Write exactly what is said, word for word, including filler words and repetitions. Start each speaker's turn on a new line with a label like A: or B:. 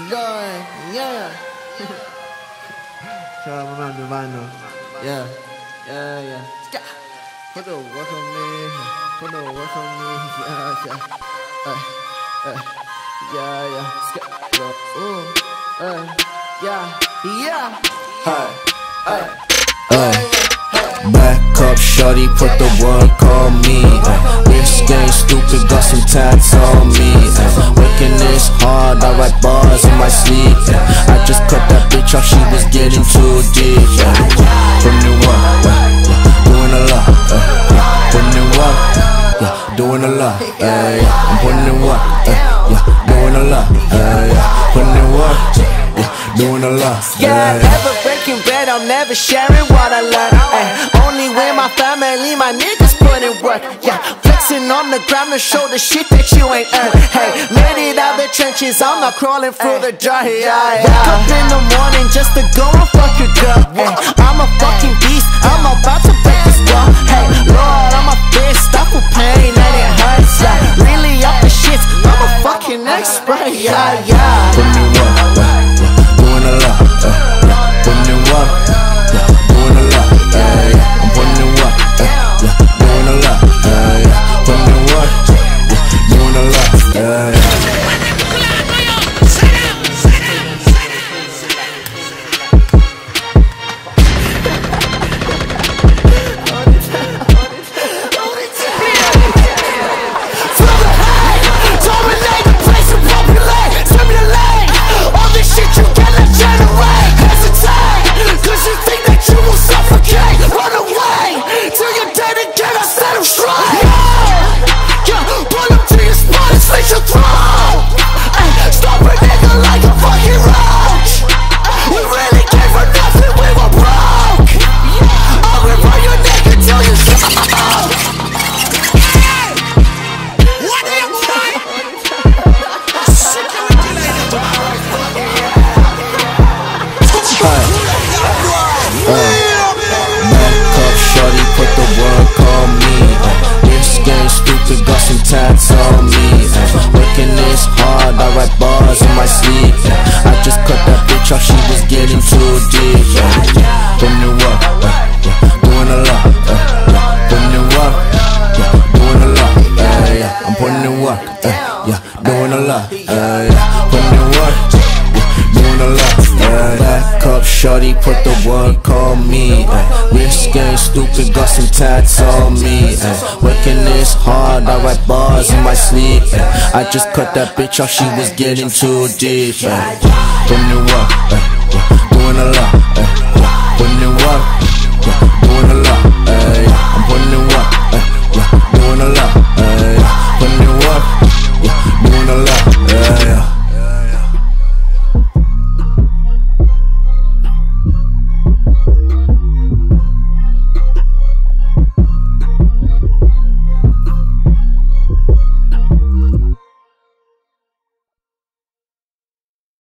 A: going, yeah. Shout out my man Divino. Yeah, yeah, yeah. Put the work on me, put the work on me, yeah, yeah. Uh, uh, yeah, yeah. Ooh, uh, yeah, yeah. Hey, hey, hey.
B: Back up, shorty, put the work on me. This game stupid, got some tats on me. Working this hard, I write bars in my sleep. I just cut that bitch off, she was getting too deep. Putting in work, doing a lot. Putting in work, doing a lot. I'm putting in work, doing a lot. Putting in work, doing a lot.
C: Yeah, never breaking bread, I'm never sharing what I learned. Ay, only with my family, my niggas put in work. Yeah, flexing on the ground to show the shit that you ain't earned. Hey, made it out the trenches, I'm not crawling through the dirt. Yeah, yeah. Wake up in the morning just to go and fuck your girl. Ay, I'm a fucking beast, I'm about to break this wall. Hey, Lord, I'm a fist, I feel pain and it hurts. Yeah, really up the shit, I'm a fucking expert. Yeah, yeah.
B: Putting in work, doing a lot. Putting in work, doing a lot. I'm putting in work, doing a lot. Putting in work, doing a lot. Tats on me, working this hard, I write bars in my sleep. I just cut that bitch off, she was getting too deep. Putting in work, doing a lot. Putting in work, doing a lot. I'm putting in work, yeah, doing a lot. Putting in work, doing a lot. Back up, shorty, put the work on me. This game stupid, got some tats on me. Working this hard, I write bars in my sleep. I just cut that bitch off, she was getting too deep. Putting in work, doing a lot.